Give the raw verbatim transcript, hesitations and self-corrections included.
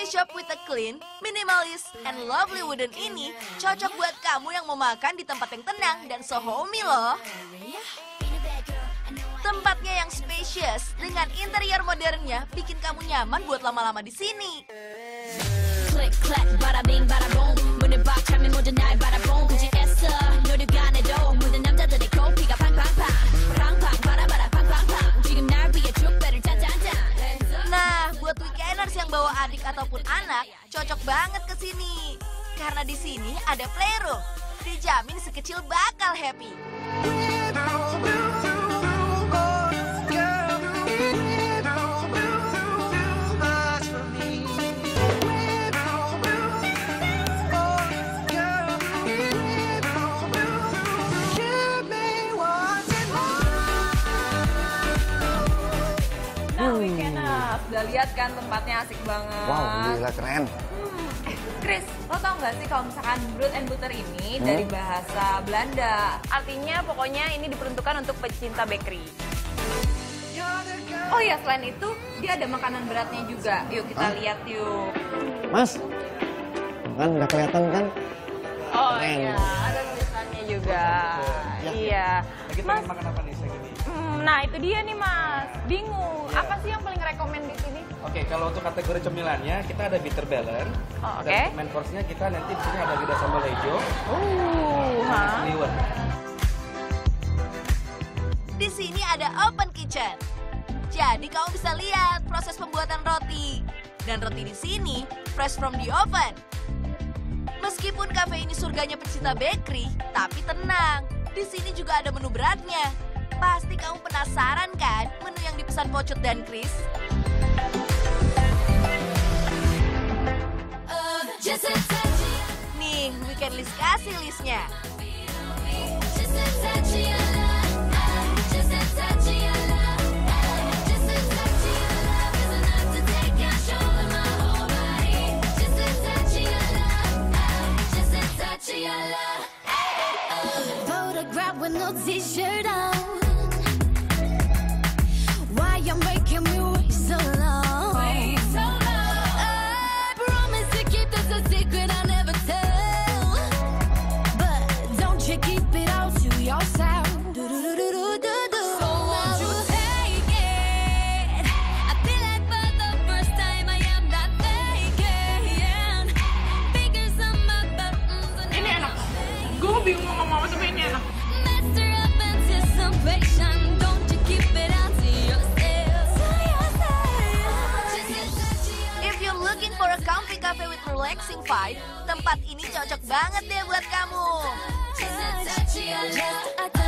coffee shop with a clean, minimalist, and lovely wooden ini cocok buat kamu yang mau makan di tempat yang tenang dan so homey loh. Tempatnya yang spacious dengan interior modernnya bikin kamu nyaman buat lama-lama di sini. Nah, buat weekenders yang bawa adik ataupun anak, cocok banget ke sini. Karena di sini ada playroom. Dijamin si kecil bakal happy. Udah lihat kan tempatnya asik banget. Wow, gila keren. Hmm. Eh, Chris, lo tau gak sih kalau misalkan Brood and Butter ini hmm? dari bahasa Belanda. Artinya pokoknya ini diperuntukkan untuk pecinta bakery. Oh ya, selain itu dia ada makanan beratnya juga. Yuk kita Hah? lihat yuk. Mas, kan udah kelihatan kan? Oh keren. Iya, ada tulisannya juga. Ya. Iya. Lagi pengen makan apa nih segini? Hmm, nah itu dia nih Mas, bingung. Ya. Apa sih yang paling rekomend di sini? Oke, kalau untuk kategori cemilannya kita ada bitter balance. Oh, Oke. Okay. Dan main course-nya kita nanti di sini ada lidah sambal hijau. Uh, ha. Liwet. Di sini ada open kitchen. Jadi kamu bisa lihat proses pembuatan roti. Dan roti di sini fresh from the oven. Meskipun kafe ini surganya pecinta bakery, tapi tenang. Di sini juga ada menu beratnya. Pasti kamu penasaran kan menu yang dipesan Pocut dan Chris? Nih, Weekend List kasih listnya. Photograph with no t-shirt on. Why you making me wait so long? Wait so long. I promise to keep this a secret I never tell. But don't you keep it all to yourself. Do do do do do do. So won't you take it? I feel like for the first time I am not thinking. Figure some other. Ini enak. Gue bingung ngomong apa sama ini enak. If you're looking for a comfy cafe with relaxing vibe, tempat ini cocok banget deh buat kamu.